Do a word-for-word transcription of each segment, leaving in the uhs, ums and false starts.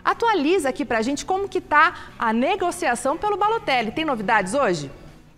atualiza aqui pra gente como que tá a negociação pelo Balotelli. Tem novidades hoje?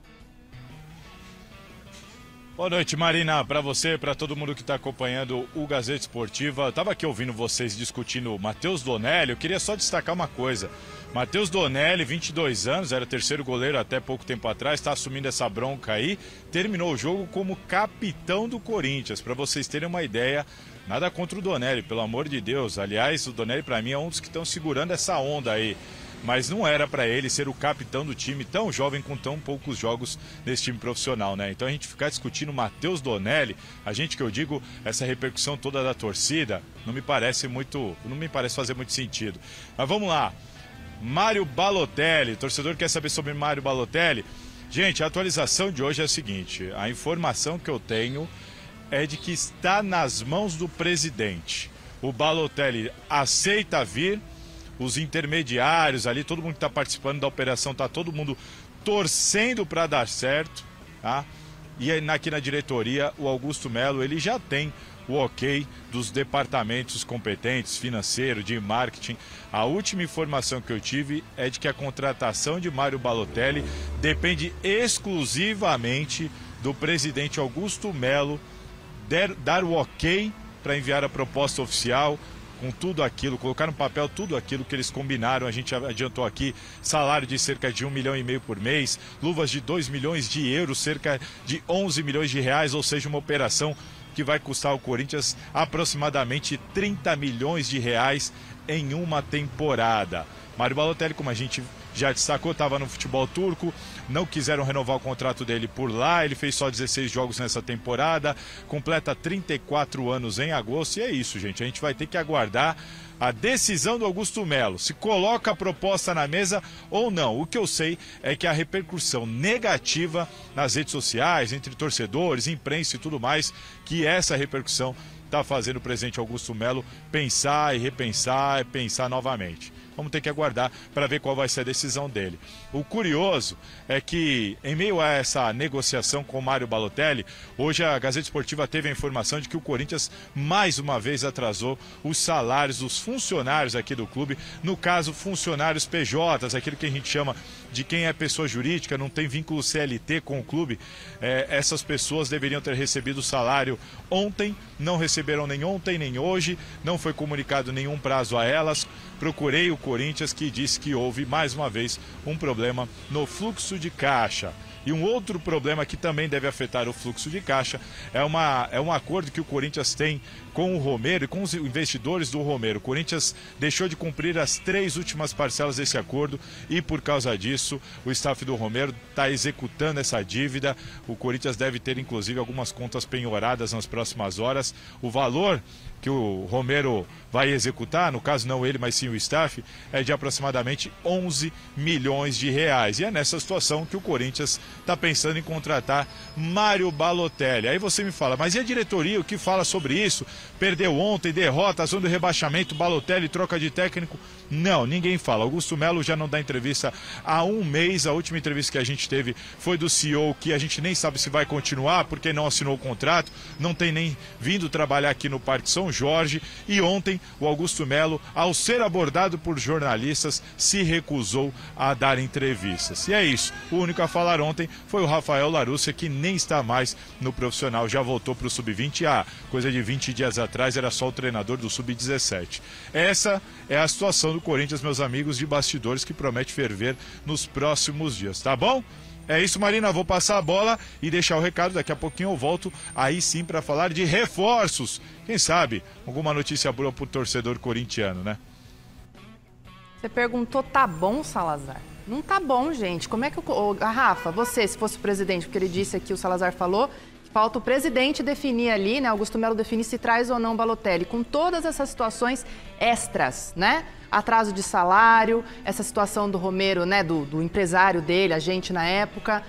Boa noite, Marina, para você, para todo mundo que está acompanhando o Gazeta Esportiva. Eu estava aqui ouvindo vocês discutindo o Matheus Donelli. Eu queria só destacar uma coisa. Matheus Donelli, vinte e dois anos, era terceiro goleiro até pouco tempo atrás, está assumindo essa bronca aí. Terminou o jogo como capitão do Corinthians, para vocês terem uma ideia. Nada contra o Donelli, pelo amor de Deus. Aliás, o Donelli para mim é um dos que estão segurando essa onda aí. Mas não era para ele ser o capitão do time tão jovem com tão poucos jogos nesse time profissional, né? Então a gente ficar discutindo o Matheus Donelli, a gente que eu digo, essa repercussão toda da torcida, não me parece muito, não me parece fazer muito sentido. Mas vamos lá. Mário Balotelli, o torcedor quer saber sobre Mário Balotelli? Gente, a atualização de hoje é a seguinte, a informação que eu tenho é de que está nas mãos do presidente. O Balotelli aceita vir, os intermediários ali, todo mundo que está participando da operação, está todo mundo torcendo para dar certo, tá? E aí, aqui na diretoria, o Augusto Melo, ele já tem o ok dos departamentos competentes, financeiro, de marketing. A última informação que eu tive é de que a contratação de Mário Balotelli depende exclusivamente do presidente Augusto Melo der, dar o ok para enviar a proposta oficial, com tudo aquilo, colocar no papel tudo aquilo que eles combinaram. A gente adiantou aqui, salário de cerca de um milhão e meio por mês, luvas de dois milhões de euros, cerca de onze milhões de reais, ou seja, uma operação que vai custar ao Corinthians aproximadamente trinta milhões de reais em uma temporada. Mário Balotelli, como a gente já destacou, estava no futebol turco, não quiseram renovar o contrato dele por lá, ele fez só dezesseis jogos nessa temporada, completa trinta e quatro anos em agosto, e é isso, gente, a gente vai ter que aguardar a decisão do Augusto Melo, se coloca a proposta na mesa ou não. O que eu sei é que a repercussão negativa nas redes sociais, entre torcedores, imprensa e tudo mais, que essa repercussão está fazendo o presidente Augusto Melo pensar e repensar e pensar novamente. Vamos ter que aguardar para ver qual vai ser a decisão dele. O curioso é que, em meio a essa negociação com o Mário Balotelli, hoje a Gazeta Esportiva teve a informação de que o Corinthians mais uma vez atrasou os salários dos funcionários aqui do clube, no caso funcionários P Js, aquilo que a gente chama de quem é pessoa jurídica, não tem vínculo C L T com o clube. É, essas pessoas deveriam ter recebido o salário ontem, não receberam nem ontem nem hoje, não foi comunicado nenhum prazo a elas. Procurei o Corinthians, que disse que houve mais uma vez um problema no fluxo de caixa. E um outro problema que também deve afetar o fluxo de caixa é, uma, é um acordo que o Corinthians tem com o Romero e com os investidores do Romero. O Corinthians deixou de cumprir as três últimas parcelas desse acordo e, por causa disso, o staff do Romero está executando essa dívida. O Corinthians deve ter, inclusive, algumas contas penhoradas nas próximas horas. O valor que o Romero vai executar, no caso não ele, mas sim o staff, é de aproximadamente onze milhões de reais. E é nessa situação que o Corinthians está pensando em contratar Mário Balotelli. Aí você me fala, mas e a diretoria, o que fala sobre isso? Perdeu ontem, derrota, zona do rebaixamento, Balotelli, troca de técnico? Não, ninguém fala. Augusto Melo já não dá entrevista há um mês. A última entrevista que a gente teve foi do C E O, que a gente nem sabe se vai continuar, porque não assinou o contrato, não tem nem vindo trabalhar aqui no Parque São Jorge. E ontem o Augusto Melo, ao ser abordado por jornalistas, se recusou a dar entrevistas. E é isso. O único a falar ontem foi o Rafael Larúcia, que nem está mais no profissional, já voltou para o sub vinte. Ah, coisa de vinte dias atrás era só o treinador do sub dezessete. Essa é a situação do Corinthians, meus amigos, de bastidores, que promete ferver nos próximos dias, tá bom? É isso, Marina, vou passar a bola e deixar o recado, daqui a pouquinho eu volto aí sim para falar de reforços. Quem sabe alguma notícia boa pro torcedor corintiano, né? Você perguntou, tá bom, Salazar? Não tá bom, gente. Como é que o Rafa, você, se fosse o presidente, porque ele disse aqui, o Salazar falou, que falta o presidente definir ali, né? Augusto Melo definir se traz ou não Balotelli, com todas essas situações extras, né? Atraso de salário, essa situação do Romero, né? Do, do empresário dele, a gente na época.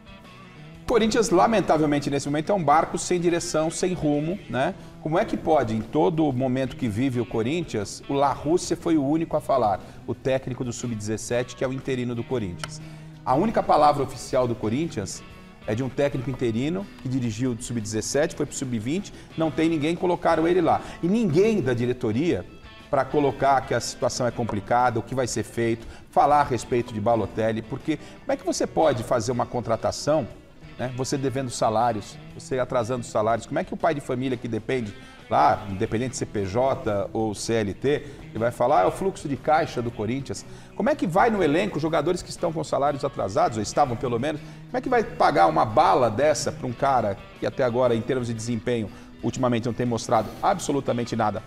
O Corinthians, lamentavelmente, nesse momento é um barco sem direção, sem rumo, né? Como é que pode, em todo momento que vive o Corinthians, o La Rússia foi o único a falar, o técnico do sub dezessete, que é o interino do Corinthians. A única palavra oficial do Corinthians é de um técnico interino que dirigiu do sub dezessete, foi para o sub vinte, não tem ninguém, colocaram ele lá. E ninguém da diretoria para colocar que a situação é complicada, o que vai ser feito, falar a respeito de Balotelli, porque como é que você pode fazer uma contratação, né, você devendo salários, você atrasando salários, como é que o pai de família que depende lá, independente de ser P J ou C L T, ele vai falar, ah, é o fluxo de caixa do Corinthians, como é que vai no elenco jogadores que estão com salários atrasados, ou estavam pelo menos, como é que vai pagar uma bala dessa para um cara que até agora, em termos de desempenho, ultimamente não tem mostrado absolutamente nada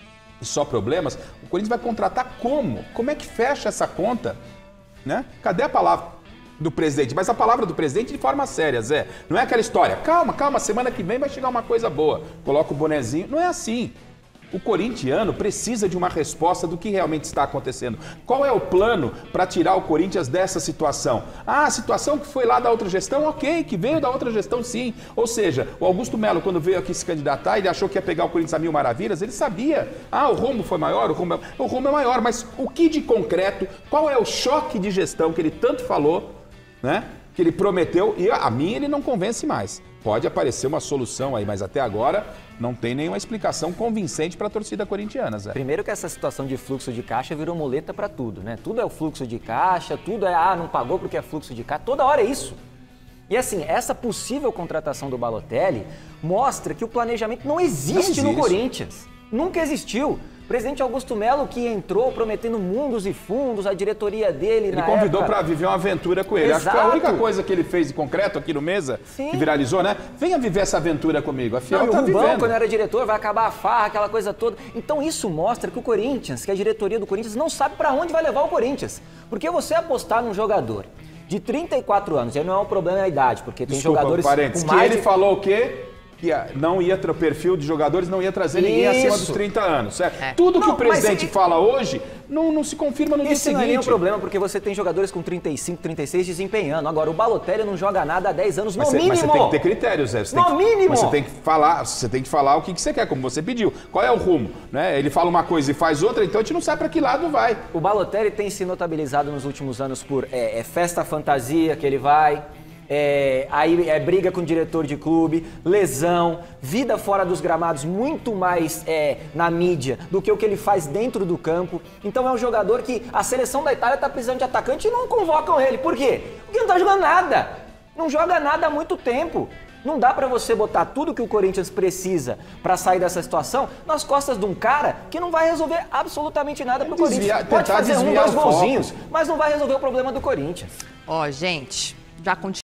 e só problemas? O Corinthians vai contratar como? Como é que fecha essa conta? Né? Cadê a palavra do presidente? Mas a palavra do presidente de forma séria, Zé. Não é aquela história, calma, calma, semana que vem vai chegar uma coisa boa. Coloca o bonezinho. Não é assim. O corintiano precisa de uma resposta do que realmente está acontecendo. Qual é o plano para tirar o Corinthians dessa situação? Ah, a situação que foi lá da outra gestão, ok, que veio da outra gestão sim. Ou seja, o Augusto Melo, quando veio aqui se candidatar, ele achou que ia pegar o Corinthians a mil maravilhas, ele sabia. Ah, o rombo foi maior, o rombo é, o rombo é maior, mas o que de concreto, qual é o choque de gestão que ele tanto falou, né? Que ele prometeu, e a mim ele não convence mais. Pode aparecer uma solução aí, mas até agora não tem nenhuma explicação convincente para a torcida corintiana, Zé. Primeiro que essa situação de fluxo de caixa virou muleta para tudo, né? Tudo é o fluxo de caixa, tudo é, ah, não pagou porque é fluxo de caixa, toda hora é isso. E assim, essa possível contratação do Balotelli mostra que o planejamento não existe, não existe. no Corinthians. Nunca existiu. O presidente Augusto Melo, que entrou prometendo mundos e fundos, a diretoria dele ele na convidou época... para viver uma aventura com ele. Exato. Acho que foi a única coisa que ele fez de concreto aqui no Mesa, Sim. que viralizou, né? Venha viver essa aventura comigo. A Fiel não, tá o Rubão, vivendo. quando era diretor, vai acabar a farra, aquela coisa toda. Então isso mostra que o Corinthians, que a diretoria do Corinthians não sabe para onde vai levar o Corinthians. Porque você apostar num jogador de trinta e quatro anos, aí não é um problema a idade, porque tem Desculpa, jogadores parênteses, com mais que ele de... falou o quê? Que não ia ter o perfil de jogadores, não ia trazer ninguém Isso. acima dos trinta anos, certo? É. Tudo que Não, o presidente mas... fala hoje não, não se confirma no dia Esse seguinte. não é nenhum problema, porque você tem jogadores com trinta e cinco, trinta e seis desempenhando. Agora, o Balotelli não joga nada há dez anos, no mas você, mínimo. Mas você tem que ter critérios, Zé. Você No tem que, mínimo. Mas você tem que falar, você tem que falar o que, que você quer, como você pediu. Qual é o rumo? Né? Ele fala uma coisa e faz outra, então a gente não sabe para que lado vai. O Balotelli tem se notabilizado nos últimos anos por é, é festa fantasia que ele vai... É, aí é briga com o diretor de clube, lesão, vida fora dos gramados muito mais é, na mídia do que o que ele faz dentro do campo. Então é um jogador que a seleção da Itália tá precisando de atacante e não convocam ele. Por quê? Porque não tá jogando nada. Não joga nada há muito tempo. Não dá pra você botar tudo que o Corinthians precisa pra sair dessa situação nas costas de um cara que não vai resolver absolutamente nada pro Desvia, Corinthians. Pode fazer um, dois o golzinhos, mas não vai resolver o problema do Corinthians. Ó, gente, já continua.